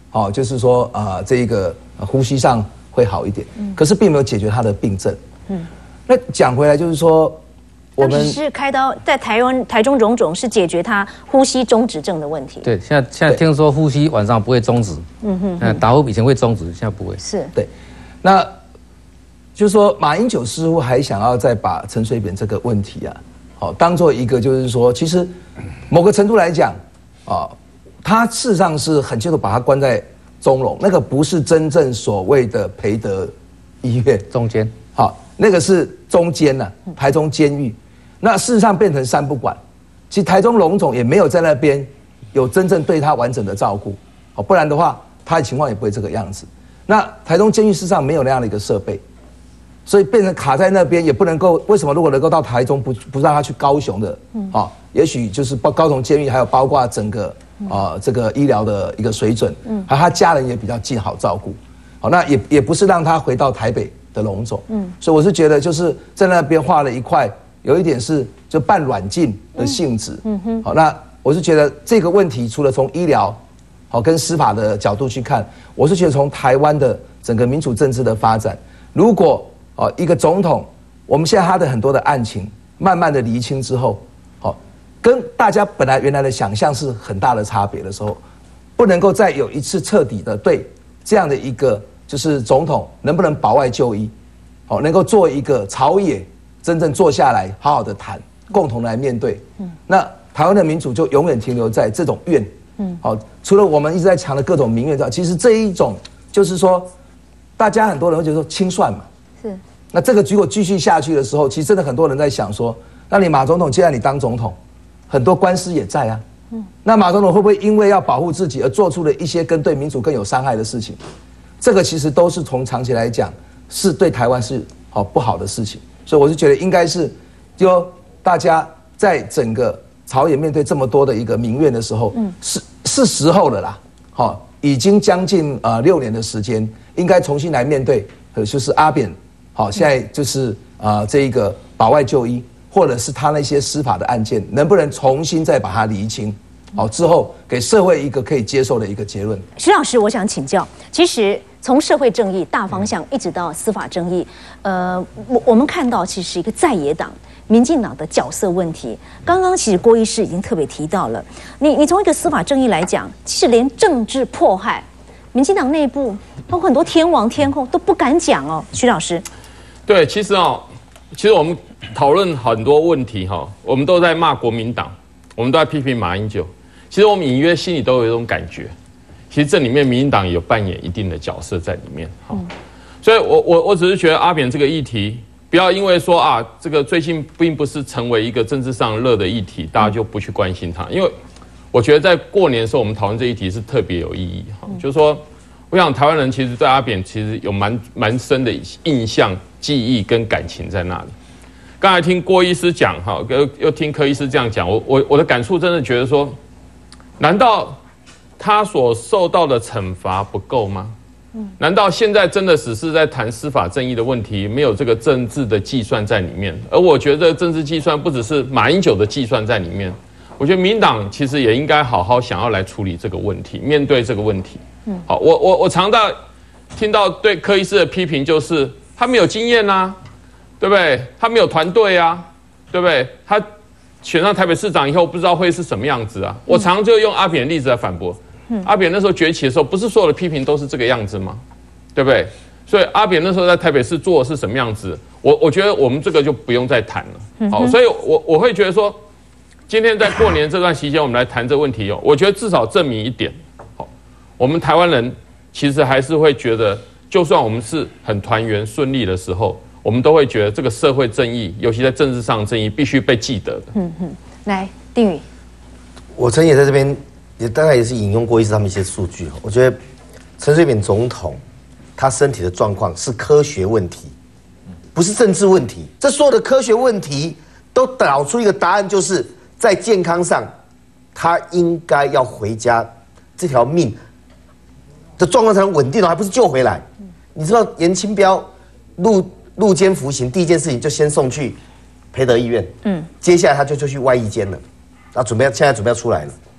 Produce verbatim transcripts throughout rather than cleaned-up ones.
哦，就是说啊、呃，这一个、呃、呼吸上会好一点，嗯、可是并没有解决他的病症。嗯，那讲回来就是说，我们只是开刀在台湾台中荣总是解决他呼吸中止症的问题。 对，现在现在听说呼吸晚上不会中止，嗯哼，嗯，打呼以前会中止，现在不会。 是， 对，那就是说马英九似乎还想要再把陈水扁这个问题啊，好、哦、当做一个就是说，其实某个程度来讲啊。哦他事实上是很清楚把他关在中龙，那个不是真正所谓的培德医院中间， 好，那个是中间呐、啊，台中监狱。那事实上变成三不管，其实台中荣总也没有在那边有真正对他完整的照顾，好，不然的话他的情况也不会这个样子。那台中监狱事实上没有那样的一个设备，所以变成卡在那边也不能够。为什么如果能够到台中不不让他去高雄的，好，也许就是包高雄监狱还有包括整个。啊、呃，这个医疗的一个水准，嗯，还有他家人也比较尽好照顾，好，那也也不是让他回到台北的荣总，嗯，所以我是觉得就是在那边画了一块，有一点是就半软禁的性质，嗯哼，好，那我是觉得这个问题除了从医疗，好跟司法的角度去看，我是觉得从台湾的整个民主政治的发展，如果哦一个总统，我们现在他的很多的案情慢慢的厘清之后。跟大家本来原来的想象是很大的差别的时候，不能够再有一次彻底的对这样的一个就是总统能不能保外就医，好，能够做一个朝野真正坐下来好好的谈，共同来面对。嗯，那台湾的民主就永远停留在这种怨。嗯，好，除了我们一直在强的各种民怨之外，其实这一种就是说，大家很多人会觉得说清算嘛。是。那这个如果继续下去的时候，其实真的很多人在想说，那你马总统既然你当总统。很多官司也在啊，嗯，那马总统会不会因为要保护自己而做出了一些跟对民主更有伤害的事情？这个其实都是从长期来讲是对台湾是好不好的事情，所以我是觉得应该是，就大家在整个朝野面对这么多的一个民怨的时候，嗯，是是时候了啦，好，已经将近呃六年的时间，应该重新来面对，呃，就是阿扁，好，现在就是呃这一个保外就医。或者是他那些司法的案件，能不能重新再把它厘清？好，之后给社会一个可以接受的一个结论。 徐老师，我想请教，其实从社会正义大方向一直到司法正义，呃，我我们看到其实一个在野党民进党的角色问题。刚刚其实郭医师已经特别提到了，你你从一个司法正义来讲，其实连政治迫害，民进党内部包括很多天王天后都不敢讲哦。徐老师， 对，其实哦，其实我们。讨论很多问题哈，我们都在骂国民党，我们都在批评马英九。其实我们隐约心里都有一种感觉，其实这里面民进党也有扮演一定的角色在里面。好，所以我我我只是觉得阿扁这个议题，不要因为说啊，这个最近并不是成为一个政治上热的议题，大家就不去关心它。因为我觉得在过年的时候，我们讨论这一题是特别有意义哈，就是说，我想台湾人其实对阿扁其实有蛮蛮深的印象、记忆跟感情在那里。刚才听郭医师讲哈，又又听柯医师这样讲，我我我的感触真的觉得说，难道他所受到的惩罚不够吗？难道现在真的只是在谈司法正义的问题，没有这个政治的计算在里面？而我觉得政治计算不只是马英九的计算在里面，我觉得民党其实也应该好好想要来处理这个问题，面对这个问题。好，我我我常到听到对柯医师的批评就是他没有经验啊。对不对？他没有团队啊，对不对？他选上台北市长以后，不知道会是什么样子啊。我常就用阿扁的例子来反驳。嗯、阿扁那时候崛起的时候，不是所有的批评都是这个样子吗？对不对？所以阿扁那时候在台北市做的是什么样子？我我觉得我们这个就不用再谈了。好，所以我我会觉得说，今天在过年这段期间，我们来谈这个问题哦。我觉得至少证明一点，好，我们台湾人其实还是会觉得，就算我们是很团圆顺利的时候。我们都会觉得这个社会正义，尤其在政治上的正义，必须被记得的。嗯哼， 来，丁宇， 我曾也在这边，也大概也是引用过一次他们一些数据。我觉得陈水扁总统他身体的状况是科学问题，不是政治问题。这所有的科学问题都导出一个答案，就是在健康上，他应该要回家，这条命的状况才能稳定，还不是救回来。你知道严清标入入监服刑，第一件事情就先送去培德医院，嗯，接下来他就就去外役监了，啊，准备现在准备要出来了。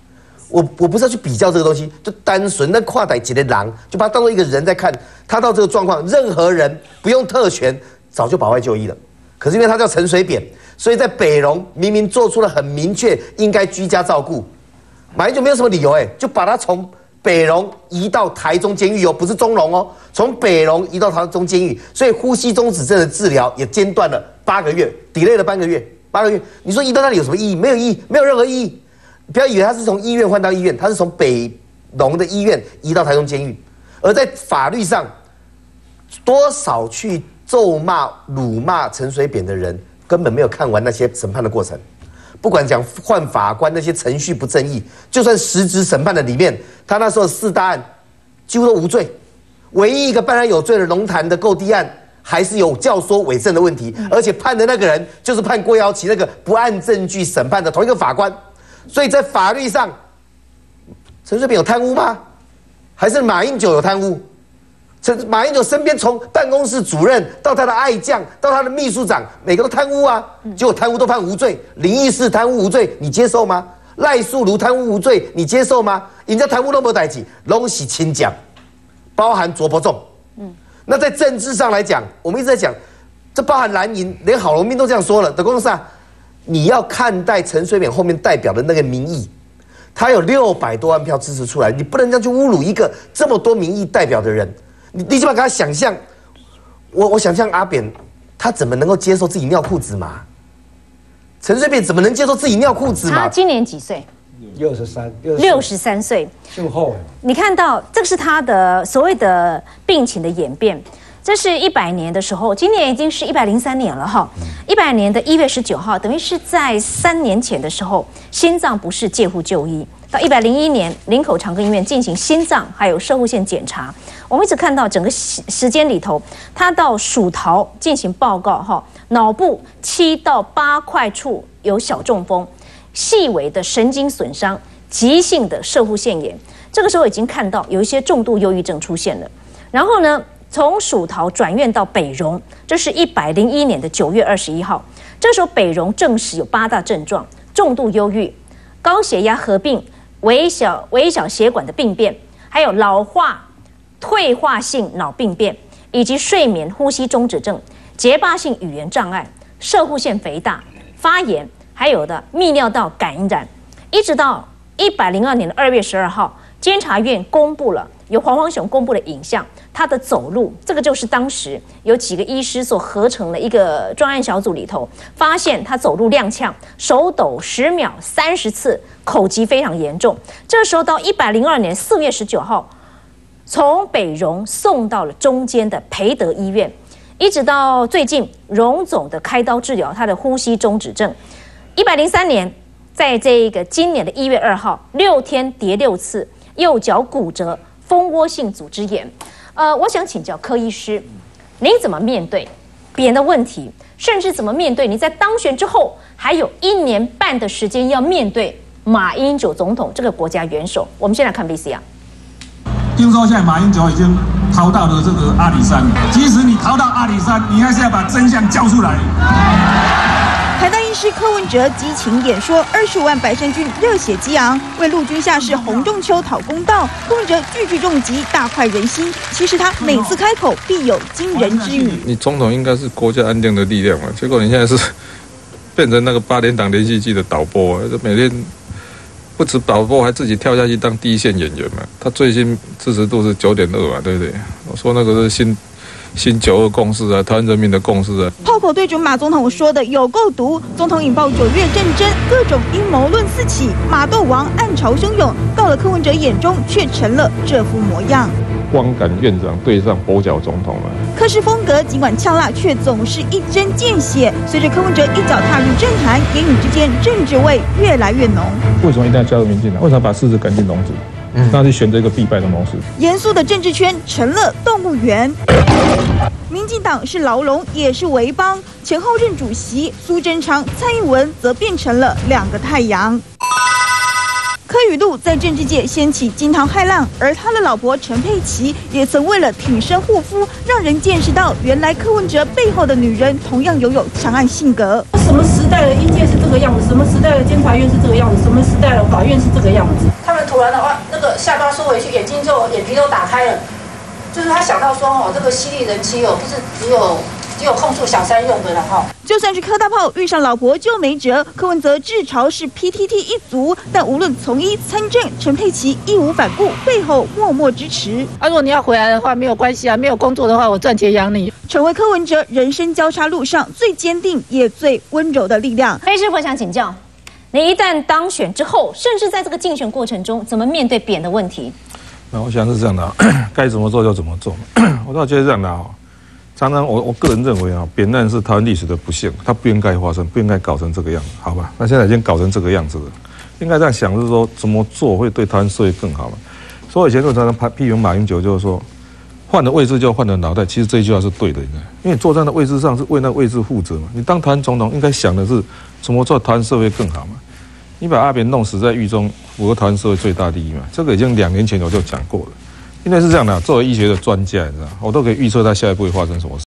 我我不是要去比较这个东西，就单纯那跨代级的狼，就把他当做一个人在看。他到这个状况，任何人不用特权，早就保外就医了。可是因为他叫陈水扁，所以在北荣明明做出了很明确应该居家照顾，马英九没有什么理由哎，就把他从北荣移到台中监狱哦，不是中荣哦，从北荣移到台中监狱，所以呼吸中止症的治疗也间断了八个月 ，delay 了半个月，八个月。你说移到那里有什么意义？没有意义，没有任何意义。不要以为他是从医院换到医院，他是从北荣的医院移到台中监狱。而在法律上，多少去咒骂、辱骂陈水扁的人，根本没有看完那些审判的过程。不管讲换法官那些程序不正义，就算实质审判的里面，他那时候四大案几乎都无罪，唯一一个判他有罪的龙潭的购地案，还是有教唆伪证的问题，而且判的那个人就是判郭耀琪那个不按证据审判的同一个法官。所以在法律上，陈水扁有贪污吗？还是马英九有贪污？陈马英九身边从办公室主任到他的爱将到他的秘书长，每个都贪污啊，结果贪污都判无罪。林义士贪污无罪，你接受吗？赖素如贪污无罪，你接受吗？人家贪污都没有代志，拢是亲奖，包含卓伯仲。嗯，那在政治上来讲，我们一直在讲，这包含蓝营，连郝龙斌都这样说了。德公是啊，你要看待陈水扁后面代表的那个民意，他有六百多万票支持出来，你不能这样去侮辱一个这么多民意代表的人。你你起码给他想象，我我想象阿扁，他怎么能够接受自己尿裤子嘛？陈水扁怎么能接受自己尿裤子嘛？ 他今年几岁？ 六十三， 六十三岁。 姓后。 你看到这个是他的所谓的病情的演变。这是一百年的时候，今年已经是一百零三年了哈。一百年的一月十九号，等于是在三年前的时候，心脏不适介护就医。到一百零一年，林口长庚医院进行心脏还有射护腺检查。我们一直看到整个时间里头，他到蜀桃进行报告哈，脑部七到八块处有小中风，细微的神经损伤，急性的射护腺炎。这个时候已经看到有一些重度忧郁症出现了。然后呢，从蜀桃转院到北荣，这是一百零一年的九月二十一号。这时候北荣证实有八大症状：重度忧郁、高血压合并微小微小血管的病变，还有老化、退化性脑病变，以及睡眠呼吸中止症、结疤性语言障碍、射护腺肥大、发炎，还有的泌尿道感染。一直到一百零二年的二月十二号，监察院公布了由黄煌雄公布的影像，他的走路，这个就是当时有几个医师所合成的一个专案小组里头，发现他走路踉跄，手抖十秒三十次，口疾非常严重。这时候到一百零二年四月十九号，从北荣送到了中间的培德医院，一直到最近荣总的开刀治疗他的呼吸中止症。一百零三年，在这个今年的一月二号，六天跌六次，右脚骨折，蜂窝性组织炎。呃，我想请教柯医师，您怎么面对别人的问题，甚至怎么面对你在当选之后还有一年半的时间要面对马英九总统这个国家元首？我们先来看 V C R。 听说现在马英九已经逃到了这个阿里山，即使你逃到阿里山，你还是要把真相交出来。 台大医师柯文哲激情演说，二十五万白衫军热血激昂，为陆军下士洪仲丘讨公道。柯文哲句句重击，大快人心。其实他每次开口必有惊人之语。 你总统应该是国家安定的力量嘛，结果你现在是变成那个八点档连续剧的导播啊，每天不止导播，还自己跳下去当第一线演员嘛。他最新支持度是九点二嘛，对不对？我说那个是新。新九二共识啊，台湾人民的共识啊！ 炮口对准马总统说的有够毒，总统引爆九月战争，各种阴谋论四起，马斗王暗潮汹涌，到了柯文哲眼中却成了这副模样。 光感院长对上跛脚总统啊！ 柯氏风格尽管呛辣，却总是一针见血。随着柯文哲一脚踏入政坛，言语之间政治味越来越浓。 为什么一定要加入民进党？为什么把狮子赶进笼子？嗯，那就选择一个必败的模式。 严肃的政治圈成了动物园。民进党是牢笼，也是围帮。前后任主席苏贞昌、蔡英文则变成了两个太阳。柯语录在政治界掀起惊涛骇浪，而他的老婆陈佩琪也曾为了挺身护肤，让人见识到原来柯文哲背后的女人同样拥有强悍性格。 什么时代的医界是这个样子？什么时代的监察院是这个样子？什么时代的法院是这个样子？他们突然的话，那个下巴缩回去，眼睛就眼皮都打开了，就是他想到说哦，这个犀利人妻哦，不是只有只有控诉小三用的了哈。 就算是柯大炮遇上老婆就没辙，柯文哲自嘲是 P T T 一族，但无论从医参政，陈佩琪义无反顾，背后默默支持。 啊，如果你要回来的话，没有关系啊，没有工作的话，我赚钱养你。 成为柯文哲人生交叉路上最坚定也最温柔的力量。 黑师傅想请教，你一旦当选之后，甚至在这个竞选过程中，怎么面对扁的问题？ 那我想是这样的、啊，该怎么做就怎么做。我倒觉得这样的啊。常常我我个人认为啊，扁案是台湾历史的不幸，它不应该发生，不应该搞成这个样子，好吧？那现在已经搞成这个样子了，应该这样想，是说怎么做会对台湾社会更好嘛？所以以前就常常批评马英九，就是说换了位置就换了脑袋，其实这一句话是对的，应该，因为坐在那位置上是为那位置负责嘛。你当台湾总统应该想的是怎么做台湾社会更好嘛？你把阿扁弄死在狱中，符合台湾社会最大利益嘛？这个已经两年前我就讲过了。因为是这样的，作为医学的专家，你知道，我都可以预测他下一步会发生什么事。